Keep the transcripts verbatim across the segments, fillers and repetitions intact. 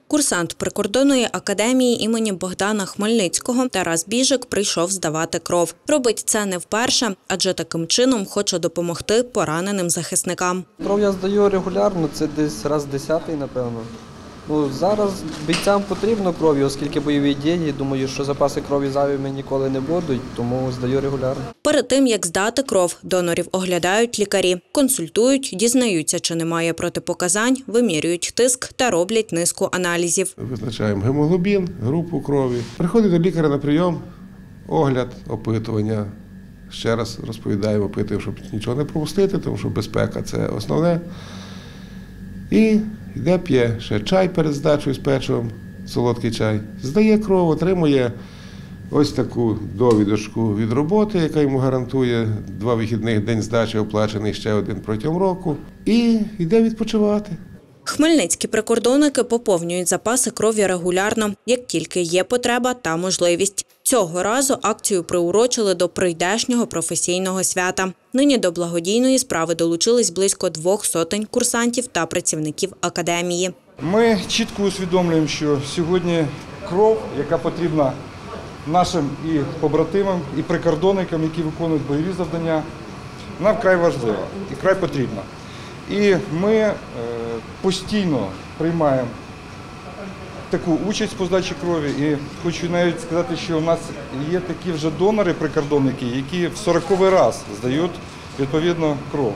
Курсант прикордонної академії імені Богдана Хмельницького Тарас Біжик прийшов здавати кров. Робить це не вперше, адже таким чином хоче допомогти пораненим захисникам. Кров я здаю регулярно, це десь раз десятий, напевно. Ну, зараз бійцям потрібно крові, оскільки бойові дії. Думаю, що запаси крові зайвими ніколи не будуть, тому здаю регулярно. Перед тим, як здати кров, донорів оглядають лікарі. Консультують, дізнаються, чи немає протипоказань, вимірюють тиск та роблять низку аналізів. Визначаємо гемоглобін, групу крові. Приходить до лікаря на прийом, огляд, опитування. Ще раз розповідаємо, опитуємо, щоб нічого не пропустити, тому що безпека – це основне. І йде, п'є ще чай перед здачею з печивом, солодкий чай. Здає кров, отримує ось таку довідочку від роботи, яка йому гарантує два вихідних, день здачі оплачений, ще один протягом року. І йде відпочивати. Хмельницькі прикордонники поповнюють запаси крові регулярно, як тільки є потреба та можливість. Цього разу акцію приурочили до прийдешнього професійного свята. Нині до благодійної справи долучились близько двох сотень курсантів та працівників академії. Ми чітко усвідомлюємо, що сьогодні кров, яка потрібна нашим і побратимам, і прикордонникам, які виконують бойові завдання, вона вкрай важлива і вкрай потрібна. І ми постійно приймаємо таку участь по здачі крові. І хочу навіть сказати, що у нас є такі вже донори-прикордонники, які в сороковий раз здають відповідно кров.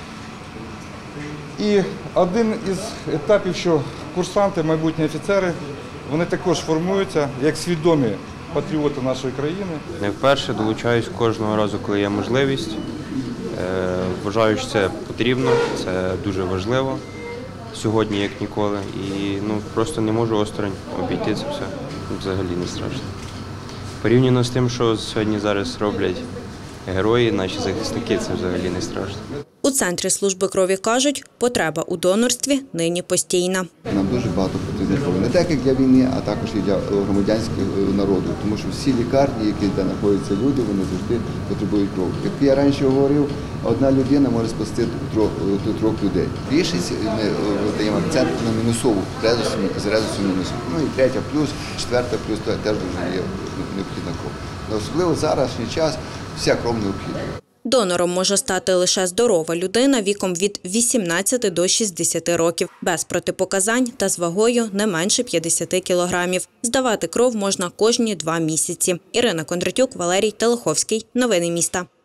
І один із етапів, що курсанти, майбутні офіцери, вони також формуються як свідомі патріоти нашої країни. Не вперше долучаюсь кожного разу, коли є можливість. Вважаю, що це потрібно, це дуже важливо сьогодні, як ніколи. І ну, просто не можу осторонь обійти це все. Взагалі не страшно. Порівняно з тим, що сьогодні зараз роблять герої, наші захисники, це взагалі не страшно. У Центрі служби крові кажуть, потреба у донорстві нині постійна. Нам дуже багато потрібно крові. Не так, як для війни, а також і для громадянського народу. Тому що всі лікарні, які де знаходяться люди, вони завжди потребують крові. Як я раніше говорив, одна людина може спасти до трьох людей. Більшість ми даємо акцент на мінусову з резусом мінусу. Ну і третя плюс, четверта плюс, теж дуже є необхідна кров. Особливо зараз час вся кров необхідна. Донором може стати лише здорова людина віком від вісімнадцяти до шістдесяти років, без протипоказань та з вагою не менше п'ятдесят кілограмів. Здавати кров можна кожні два місяці. Ірина Кондратюк, Валерій Телеховський. Новини міста.